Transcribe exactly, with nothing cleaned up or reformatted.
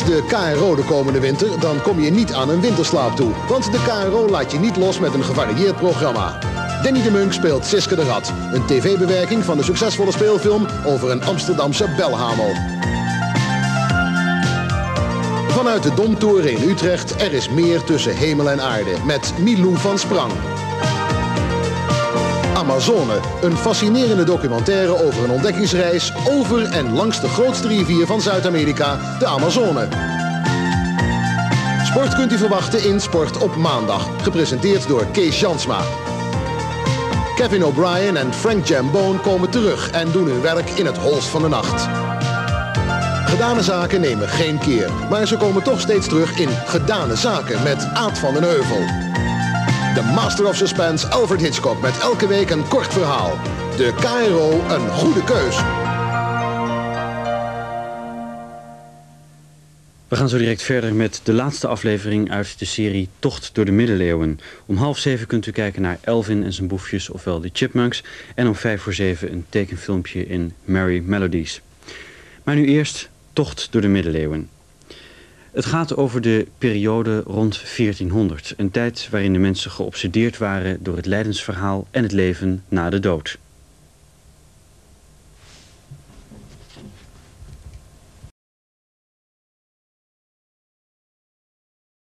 Mis de K R O de komende winter, dan kom je niet aan een winterslaap toe. Want de K R O laat je niet los met een gevarieerd programma. Danny de Munk speelt Siske de Rat. Een tv-bewerking van de succesvolle speelfilm over een Amsterdamse belhamel. Vanuit de Domtoren in Utrecht, er is meer tussen hemel en aarde. Met Milou van Sprang. Amazone, een fascinerende documentaire over een ontdekkingsreis over en langs de grootste rivier van Zuid-Amerika, de Amazone. Sport kunt u verwachten in Sport op maandag, gepresenteerd door Kees Jansma. Kevin O'Brien en Frank Jambone komen terug en doen hun werk in het holst van de nacht. Gedane zaken nemen geen keer, maar ze komen toch steeds terug in Gedane zaken met Aad van den Heuvel. De Master of Suspense Alfred Hitchcock met elke week een kort verhaal. De K R O een goede keus. We gaan zo direct verder met de laatste aflevering uit de serie Tocht door de Middeleeuwen. Om half zeven kunt u kijken naar Elvin en zijn boefjes, ofwel de Chipmunks. En om vijf voor zeven een tekenfilmpje in Merry Melodies. Maar nu eerst Tocht door de Middeleeuwen. Het gaat over de periode rond veertienhonderd. Een tijd waarin de mensen geobsedeerd waren door het lijdensverhaal en het leven na de dood.